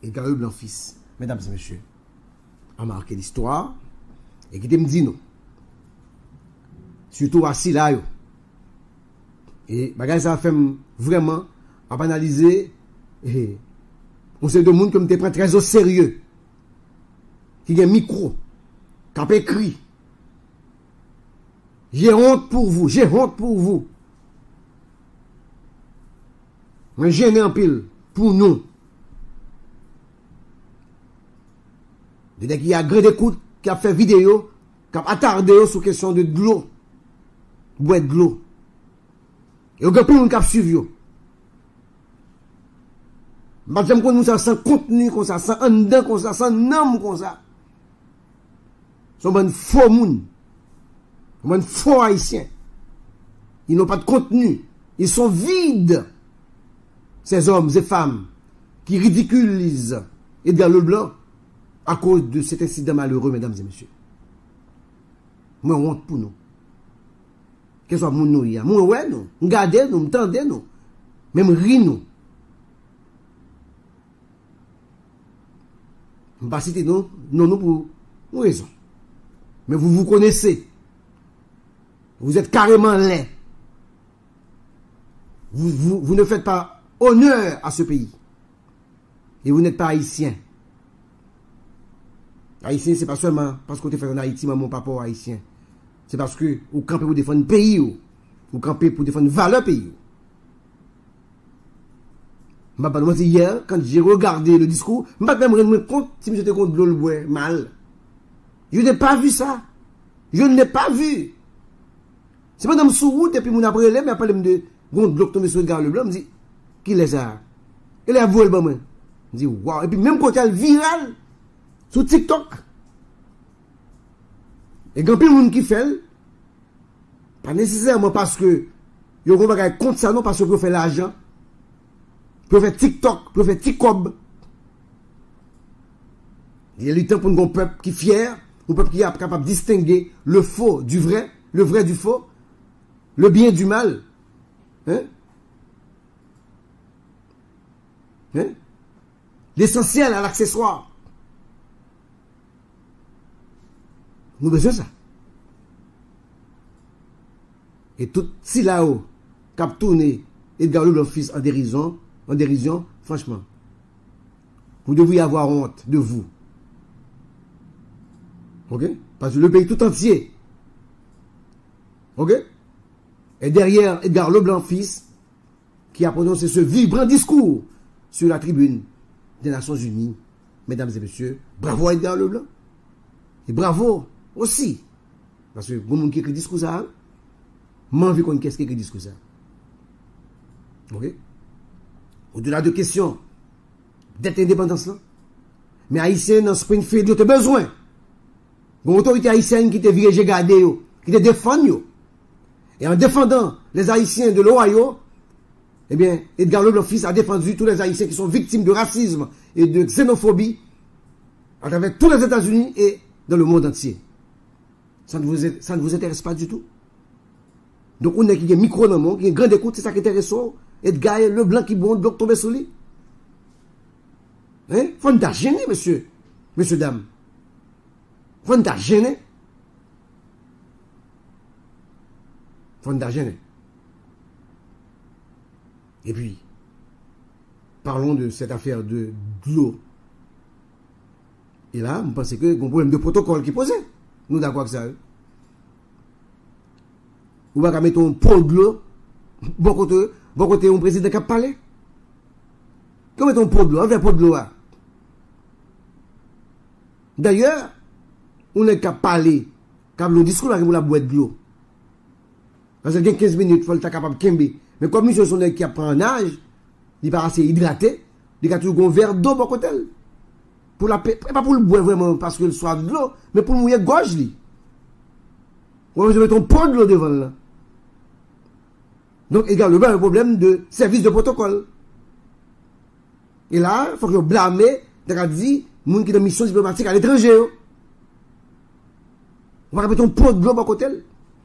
Edgar Leblanc fils, mesdames et messieurs, a marqué l'histoire et qui me dit non. Surtout assis là, yo. Et bagay ça fait vraiment à analyser on sait de monde comme te prend très au sérieux. Qui a un micro, qui a écrit. J'ai honte pour vous, j'ai honte pour vous. Mais gêné en pile pour nous. Dès qu'il y a gré d'écoute qui a fait vidéo, qui a attardé sur question de l'eau. Boire de l'eau. Et il y a plus de monde qui a suivi. J'aime qu'on nous a sans contenu comme ça, sans andin comme ça, sans nom comme ça. Ils sont faux moun. Ils sont faux haïtiens. Ils n'ont pas de contenu. Ils sont vides. Ces hommes et femmes qui ridiculisent Edgar Leblanc à cause de cet incident malheureux, mesdames et messieurs. Moi, honte pour nous. Que soit moun nou ya. Moi, ouais, nous. Regardez nous, m'tendez nous. Même ri nous. Je ne vais pas citer non pour une raison. Mais vous vous connaissez. Vous êtes carrément laid. Vous ne faites pas honneur à ce pays. Et vous n'êtes pas haïtien. Haïtien, c'est pas seulement parce que vous êtes fait en Haïti, maman, papa, haïtien. C'est parce que vous campez pour défendre le pays. Vous campez pour défendre valeur pays. Je ne sais pas hier, quand j'ai regardé le discours, je ne sais pas me rendre compte si j'étais contre l'eau mal. Je n'ai pas vu ça. Je ne l'ai pas vu. C'est pas dans sous route et puis mon après mais après de l'eau tombé sur Edgar Leblanc, me dit qui est ça? Il a volé moi. Je dis waouh, et puis même quand il viral sur TikTok. Et quand il y a monde qui fait pas nécessairement parce que yo on va contre ça non parce que vous fait l'argent. Pour faire TikTok, pour faire TikTok. Il y a le temps pour un peuple qui est fier, un peuple qui est capable de distinguer le faux du vrai, le vrai du faux, le bien du mal. Hein? Hein? L'essentiel à l'accessoire. Nous avons besoin de ça. Et tout si là-haut, cap tourné, Edgar Leblanc fils en dérision, franchement, vous devriez avoir honte de vous. Ok? Parce que le pays tout entier. Ok? Et derrière Edgar Leblanc fils, qui a prononcé ce vibrant discours sur la tribune des Nations Unies, mesdames et messieurs, bravo à Edgar Leblanc. Et bravo aussi. Parce que bon monde qui écrit discours ça, m'en envie qu'on qu'est-ce qui écrit discours ça. Ok? Au-delà de questions d'être indépendance là. Mais Haïtiens dans Springfield, ils ont besoin. Une autorité haïtienne qui te viré garder, qui te défend. Et en défendant les Haïtiens de l'Ohio, eh bien, Edgar Leblanc fils a défendu tous les Haïtiens qui sont victimes de racisme et de xénophobie à travers tous les États-Unis et dans le monde entier. Ça ne vous intéresse pas du tout. Donc, on a qui a un micro dans le monde, qui a une grande écoute, c'est ça qui intéresse. Edgar Leblanc qui bon, donc tomber sur lui. Hein? Faut nous gêner, monsieur. Monsieur, dame. Faut nous gêner. Faut nous gêner. Et puis, parlons de cette affaire de l'eau. Et là, vous pensez que y a un problème de protocole qui posait. Nous d'accord avec ça. Vous va mettre un pot de l'eau, bon côté, un président qui a parlé. Comment mettre un pot de l'eau, un pot de l'eau. D'ailleurs, on est qu'à parler, quand le discours là, la boîte de l'eau. Parce que 15 minutes, il faut être capable de kembe. Mais comme ils sont qui apprend en âge, il pas assez hydraté, il a toujours un verre d'eau pour côté. Pour la paix, pas pour le boire vraiment parce qu'il soit de l'eau, mais pour le mouiller gorge lui. On va mettre un pot de l'eau devant là. Donc également un problème de service de protocole. Et là, il faut que vous blâmez, d'accord dit, les gens qui ont une mission diplomatique à l'étranger. On va mettre un pot de l'eau pour côté.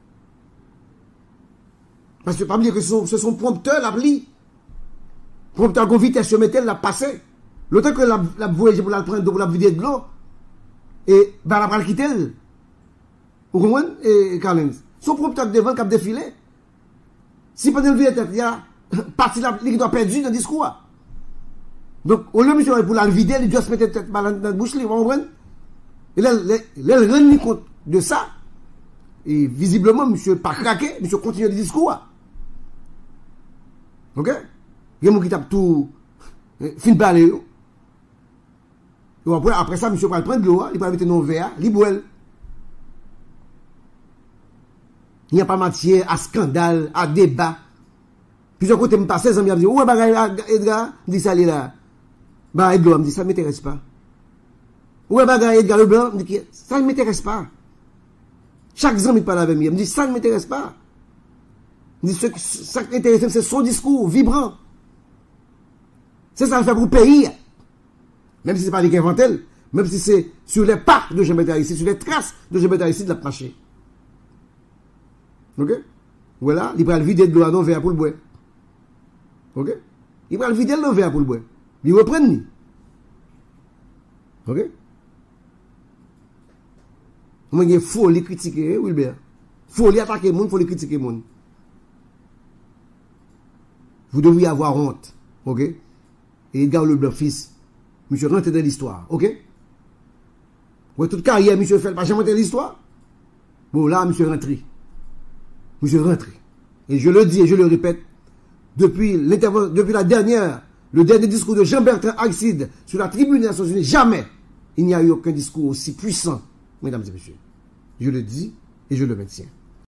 Parce que pas dire que ce sont prompteurs l'appli. Prompteurs qu'on vitesse sur métal l'a passé. L'autant que la voyage pour la prendre, pour la vider de l'eau, et bah, la quitter. Vous comprenez, Carlens? Son propre devant qui a défilé. Si pendant le vie, il y a partie qui doit perdre dans le discours. Donc, au lieu de pour la vider, il doit se mettre tête dans la bouche, vous comprenez? Et là, il rend compte de ça. Et visiblement, monsieur pas craqué, monsieur continue le discours. Ok? Il y a des gens qui tapent tout, fin de parler. Après ça, monsieur va prendre de l'eau, il va mettre dans le verre, il boit. Il n'y a pas matière à scandale, à débat. Plusieurs côtés me passent, ça me dit, ouais, bah, Edgar, me dit ça, là. Bah, Edgar, me dit, ça ne m'intéresse pas. Ouais, bah, Edgar Leblanc, me dit, ça ne m'intéresse pas. Chaque jour, il parle avec moi, il me dit, ça ne m'intéresse pas. Il me dit, ça qui m'intéresse, c'est son discours, vibrant. C'est ça le fait pour le pays. Même si ce n'est pas lui qui invente, même si c'est sur les pas de Jean-Bertrand ici, sur les traces de Jean-Bertrand ici de la marché. Ok? Voilà, il va le vider de l'eau dans le verre pour le boire. Ok? Il va le vider de l'eau verre pour le boire. Il reprend. Ok? Moi, il faut les critiquer, Wilbert. Il faut les attaquer, il faut les critiquer. Vous devriez avoir honte. Ok? Et Edgar Leblanc, fils, monsieur rentre dans l'histoire. Ok? Ouais, toute carrière, monsieur fait pas jamais dans l'histoire. Bon, là, monsieur rentre. Monsieur rentre. Et je le dis et je le répète, depuis le dernier discours de Jean-Bertrand Aristide sur la tribune des Nations Unies, jamais il n'y a eu aucun discours aussi puissant, mesdames et messieurs. Je le dis et je le maintiens.